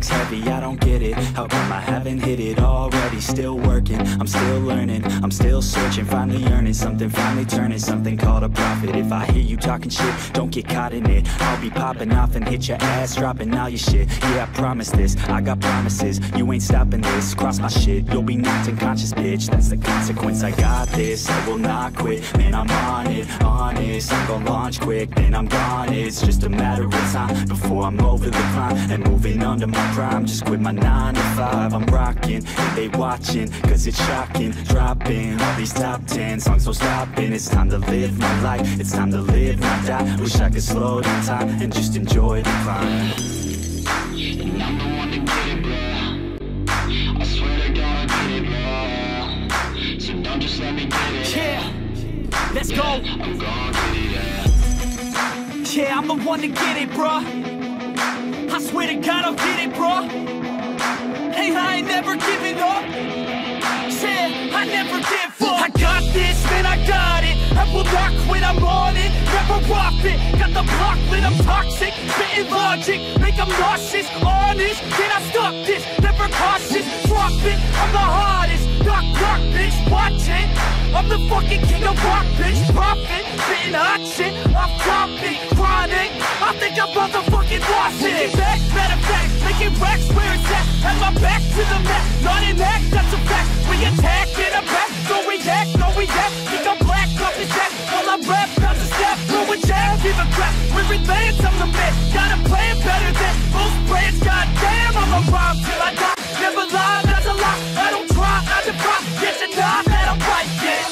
music's heavy, I don't get it. How come I haven't hit it already? Still working, I'm still learning, I'm still searching, finally earning something, finally turning something called a profit. If I hear you talking shit, don't get caught in it. I'll be popping off and hit your ass, dropping all your shit. Yeah, I promise this, I got promises. You ain't stopping this, cross my shit, you'll be knocked unconscious, bitch. That's the consequence, I got this, I will not quit. Man, I'm on it, honest, I'm gon' launch quick, then I'm gone. It's just a matter of time before I'm over the climb and moving under my prime. Just quit my 9 to 5, I'm rocking, and they watching, cause it's shocking. Dropping all these top 10 songs, so stopping. It's time to live my life, it's time to live, not die. Wish I could slow down time and just enjoy the climb. And I'm the one to get it, bro. I swear to God I'll get it, bro. So don't just let me get it. Yeah, let's go. I'm gon' get it, yeah. Yeah, I'm the one to get it, bro. I swear to God I'll get it, bro. Hey, I ain't never giving up. Yeah, I never give up. I got this, man, I got it. I will not quit, I'm on it. Never off it. Got the block lit, I'm toxic. Spitting logic, make them nauseous. Honest, can I stop this? Never cautious, drop it. I'm the hardest. Knock, knock, bitch, watch it. I'm the fucking king of rock, bitch. Profit, spitting hot shit. Off topic, chronic. I think I'm motherfucking lost it. Take it back, matter of fact, making racks where it's at. Have my back to the mat, not an act, that's a fact. We attack in a back, no react, no react. Think I'm black, off his back. While I rap, not to step, throw a jab, give a crap. We're advanced, I'm the man. Got a plan better than most brands. Goddamn, I'm a rhyme till I die. Never lie, that's a lie. I don't try, I defy. Yes and not, that I'm right, yeah.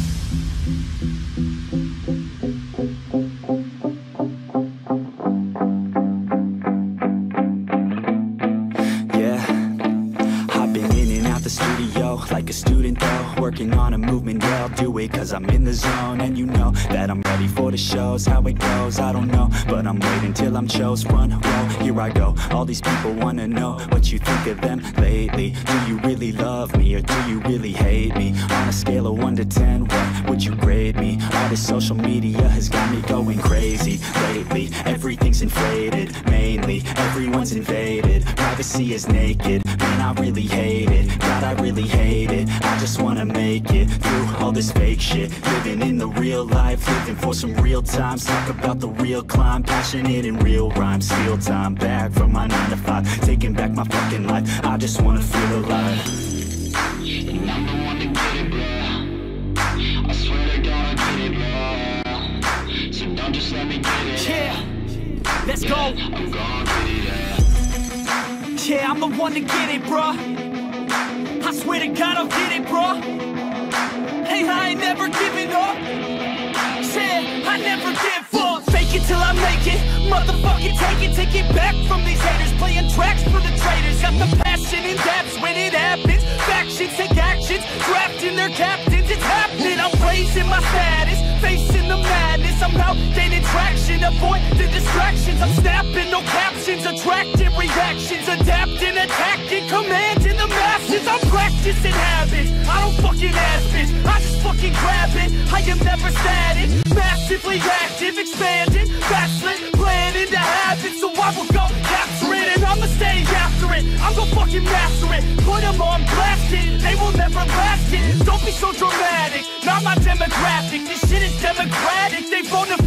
Like a student though, working on a movement, yeah, I'll do it cause I'm in the zone. And you know that I'm ready for the shows. How it goes, I don't know, but I'm waiting till I'm chose. Run, roll, here I go. All these people wanna know what you think of them lately. Do you really love me or do you really hate me? On a scale of 1 to 10, what would you grade me? All this social media has got me going crazy lately. Everything's inflated, mainly everyone's invaded. Privacy is naked, man, I really hate it. God, I really hate it. I just wanna make it through all this fake shit. Living in the real life, living for some real times. Talk about the real climb, passionate in real rhymes. Steal time back from my 9 to 5, taking back my fucking life. I just wanna feel alive. And I'm the one to get it, bro. I swear to God I'll get it, bro. So don't just let me get it. Yeah, let's go. I'm gon' get it, yeah. Yeah, I'm the one to get it, bro. I swear to God I'll get it, bro. Hey, I ain't never giving up. Yeah, I never give up. Fake it till I make it. Motherfucking take it back from these haters. Playing tracks for the traitors. Got the passion in depths when it happens. Factions take actions, drafting their captains. It's happening, I'm raising my status. Facing the madness, I'm out gaining traction. Avoid the distractions, I'm snapping, no captions. Attracting reactions, adapting, attacking, commanding the masses. I'm practicing habits, I don't fucking ask bitch. I just fucking grab it, I am never static. Massively active, expanding, backslid, planning to have it. So I will go capture it and I'ma stay after it. I'm gonna fucking master it, put them on blast it. They will never last it, don't be so dramatic. Not my demographic, this shit is democratic. They vote to